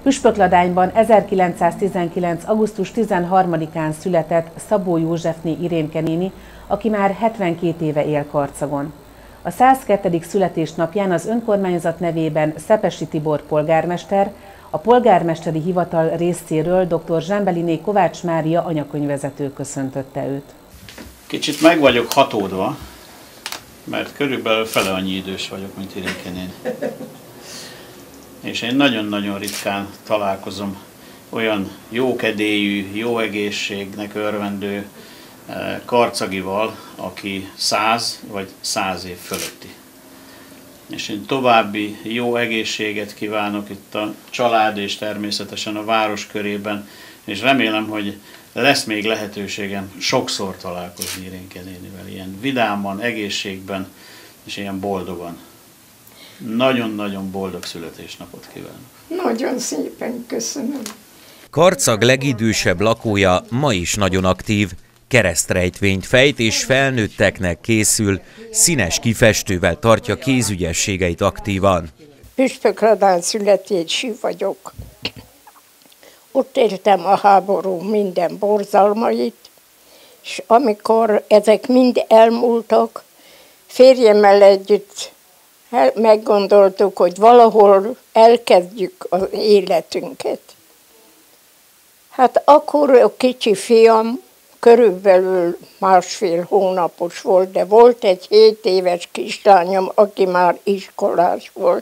Püspökladányban 1919. augusztus 13-án született Szabó Józsefné Irénke néni, aki már 72 éve él Karcagon. A 102. születésnapján az önkormányzat nevében Szepesi Tibor polgármester, a polgármesteri hivatal részéről dr. Zsembeliné Kovács Mária anyakönyvvezető köszöntötte őt. Kicsit meg vagyok hatódva, mert körülbelül fele annyi idős vagyok, mint Irénke néni. És én nagyon-nagyon ritkán találkozom olyan jókedélyű, jó egészségnek örvendő karcagival, aki 100 vagy 100 év fölötti. És én további jó egészséget kívánok itt a család és természetesen a város körében, és remélem, hogy lesz még lehetőségem sokszor találkozni Irénke nénivel, ilyen vidáman, egészségben és ilyen boldogan. Nagyon-nagyon boldog születésnapot kívánok. Nagyon szépen köszönöm. Karcag legidősebb lakója ma is nagyon aktív, keresztrejtvényt fejt és felnőtteknek készül, színes kifestővel tartja kézügyességeit aktívan. Püspökladány születésű vagyok. Ott értem a háború minden borzalmait, és amikor ezek mind elmúltak, férjemmel együtt meggondoltuk, hogy valahol elkezdjük az életünket. Hát akkor a kicsi fiam körülbelül 1,5 hónapos volt, de volt egy 7 éves kislányom, aki már iskolás volt.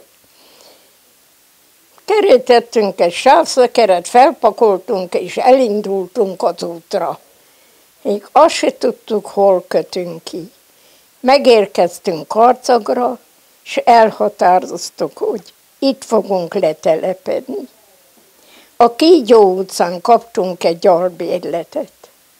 Kerítettünk egy sávszekeret, felpakoltunk és elindultunk az útra. Még azt se tudtuk, hol kötünk ki. Megérkeztünk Karcagra, és elhatároztuk, hogy itt fogunk letelepedni. A Kígyó utcán kaptunk egy albérletet.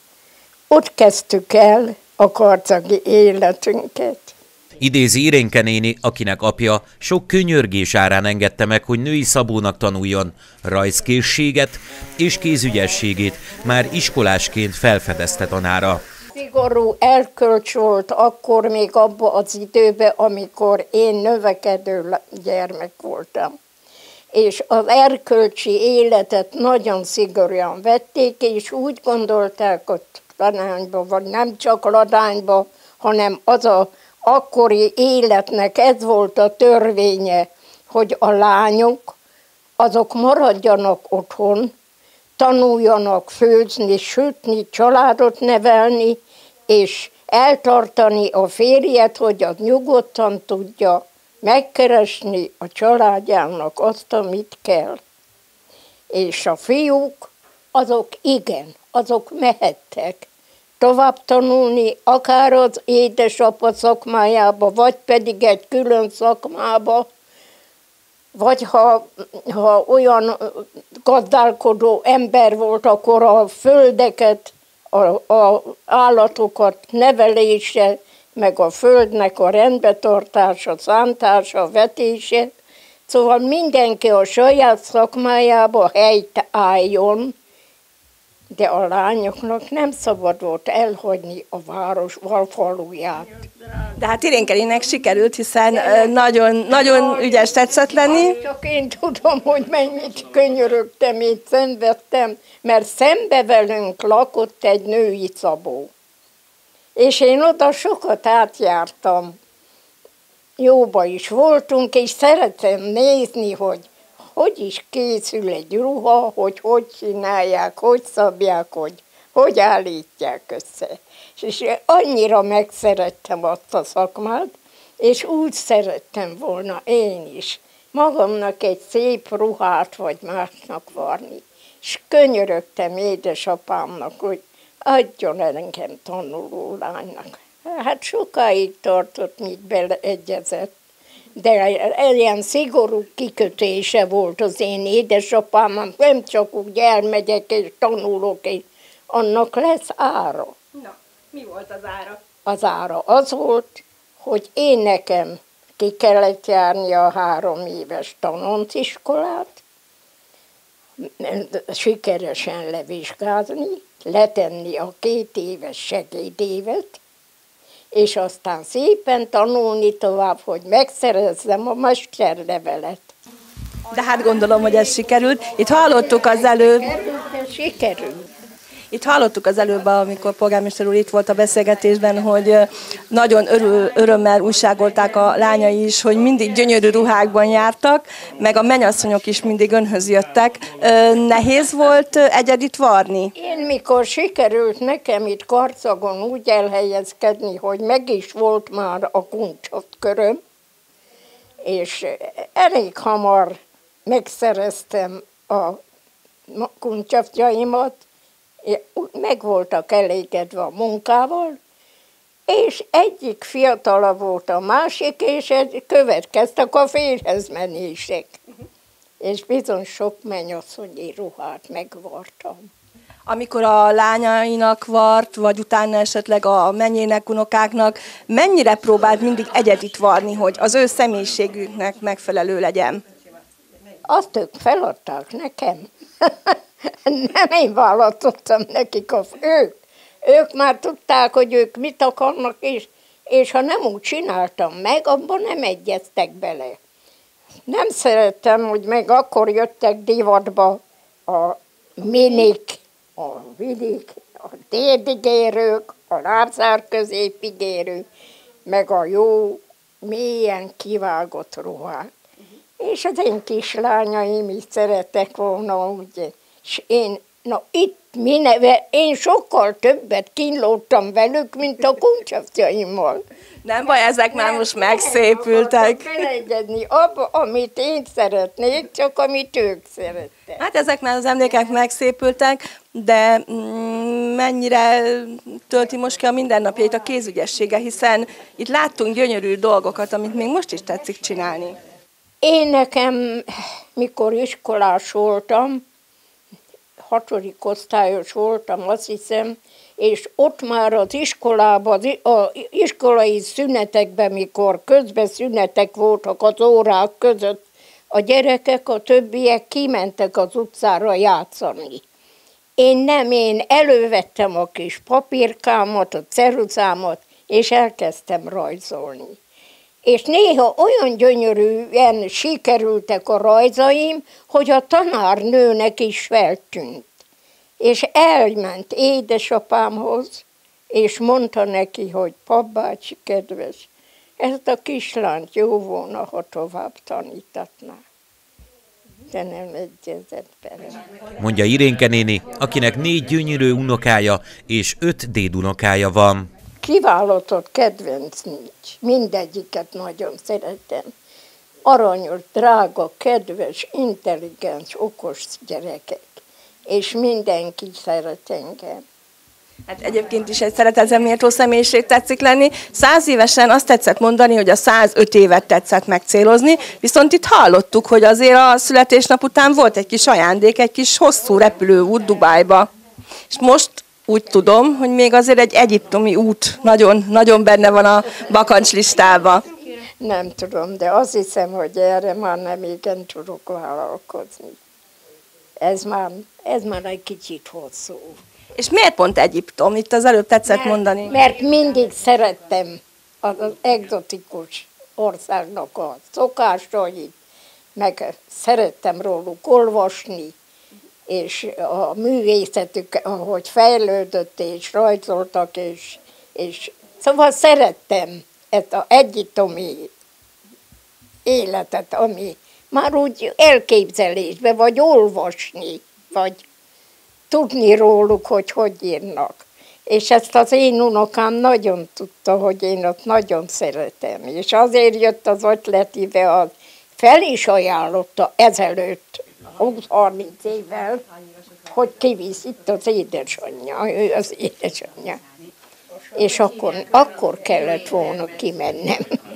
Ott kezdtük el a karcagi életünket. Idézi Irénke néni, akinek apja sok könyörgés árán engedte meg, hogy női szabónak tanuljon, rajzkészséget és kézügyességét már iskolásként felfedezte tanára. Szigorú erkölcs volt akkor még abban az időben, amikor én növekedő gyermek voltam. És az erkölcsi életet nagyon szigorúan vették, és úgy gondolták ott Ladányban, vagy nem csak Ladányban, hanem az a akkori életnek ez volt a törvénye, hogy a lányok azok maradjanak otthon, tanuljanak főzni, sütni, családot nevelni, és eltartani a férjet, hogy az nyugodtan tudja megkeresni a családjának azt, amit kell. És a fiúk, azok igen, azok mehettek tovább tanulni, akár az édesapa szakmájába, vagy pedig egy külön szakmába, vagy ha olyan gazdálkodó ember volt, akkor a földeket, a állatokat nevelése, meg a földnek a rendbetartása, szántása, vetése. Szóval mindenki a saját szakmájába helyt álljon, de a lányoknak nem szabad volt elhagyni a város faluját. De hát Irénke sikerült, hiszen nagyon ügyes tetszett lenni. Csak én tudom, hogy mennyit könyörögtem, én szenvedtem, mert szembe velünk lakott egy női szabó. És én oda sokat átjártam. Jóba is voltunk, és szeretem nézni, hogy is készül egy ruha, hogy csinálják, hogy szabják, hogy állítják össze. És annyira megszerettem azt a szakmát, és úgy szerettem volna én is magamnak egy szép ruhát vagy másnak varni. És könyörögtem édesapámnak, hogy adjon engem tanuló lánynak. Hát sokáig tartott, míg beleegyezett. De ilyen szigorú kikötése volt az én édesapám, nem csak úgy elmegyek és tanulok, és annak lesz ára. Na, mi volt az ára? Az ára az volt, hogy én nekem ki kellett járni a 3 éves tanonciskolát, sikeresen levizsgázni, letenni a 2 éves segédévet, és aztán szépen tanulni tovább, hogy megszerezzem a mesterlevelet. De hát gondolom, hogy ez sikerült. Itt hallottuk az előbb... Sikerült. Itt hallottuk az előbb, amikor polgármester úr itt volt a beszélgetésben, hogy nagyon örömmel újságolták a lányai is, hogy mindig gyönyörű ruhákban jártak, meg a mennyasszonyok is mindig önhöz jöttek. Nehéz volt egyedit varni? Én mikor sikerült nekem itt Karcagon úgy elhelyezkedni, hogy meg is volt már a kuncsaftköröm, és elég hamar megszereztem a kuncsaftjaimat, meg voltak elégedve a munkával, és egyik fiatalabb volt a másik, és következtek a férjezmenések. És bizony sok mennyasszonyi ruhát megvartam. Amikor a lányainak vart, vagy utána esetleg a mennyének, unokáknak, mennyire próbált mindig egyedit varni, hogy az ő személyiségüknek megfelelő legyen? Azt ők feladták nekem. Nem én választottam nekik, ők már tudták, hogy ők mit akarnak, és ha nem úgy csináltam meg, abban nem egyeztek bele. Nem szerettem, hogy meg akkor jöttek divatba a minik, a vidik, a térdigérők, a lábzár középigérők, meg a jó, mélyen kivágott ruhák. És az én kislányaim is szerettek volna, ugye. És én sokkal többet kínlódtam velük, mint a kuncsaftjaimmal. Nem baj, ezek már most megszépültek. Felegyedni abba, amit én szeretnék, csak amit ők szerettek. Hát ezek már az emlékek megszépültek, de mennyire tölti most ki a mindennapjait a kézügyessége, hiszen itt láttunk gyönyörű dolgokat, amit még most is tetszik csinálni. Én nekem, mikor iskolás voltam, 6. osztályos voltam, azt hiszem, és ott már az iskolában, az iskolai szünetekben, mikor közbeszünetek voltak az órák között, a gyerekek, a többiek kimentek az utcára játszani. Én elővettem a kis papírkámat, a ceruzámat, és elkezdtem rajzolni. És néha olyan gyönyörűen sikerültek a rajzaim, hogy a tanárnőnek is feltűnt. És elment édesapámhoz, és mondta neki, hogy papbácsi kedves, ezt a kislányt jó volna, ha tovább tanítatná. De nem egyezett bele. Mondja Irénke néni, akinek 4 gyönyörű unokája és 5 dédunokája van. Kiválasztott kedvenc nincs. Mindegyiket nagyon szeretem. Aranyos, drága, kedves, intelligens, okos gyerekek. És mindenki szeret engem. Hát egyébként is egy szeretetre méltó személyiség tetszik lenni. 100 évesen azt tetszett mondani, hogy a 105 évet tetszett megcélozni, viszont itt hallottuk, hogy azért a születésnap után volt egy kis ajándék, egy kis hosszú repülőút Dubájba. És most úgy tudom, hogy még azért egy egyiptomi út nagyon, nagyon benne van a bakancslistában. Nem tudom, de azt hiszem, hogy erre már nem igen tudok vállalkozni. Ez már egy kicsit hosszú. És miért pont Egyiptom? Itt az előbb tetszett mondani. Mert mindig szerettem az egzotikus országnak a szokásait, meg szerettem róluk olvasni, és a művészetük, ahogy fejlődött, és rajzoltak, és szóval szerettem ezt az egyiptomi életet, ami már úgy elképzelésbe, vagy olvasni, vagy tudni róluk, hogy írnak. És ezt az én unokám nagyon tudta, hogy én ott nagyon szeretem. És azért jött az ötletébe, az fel is ajánlotta ezelőtt, 20-30 évvel, hogy kivisz itt az édesanyja, ő az édesanyja. És akkor kellett volna kimennem.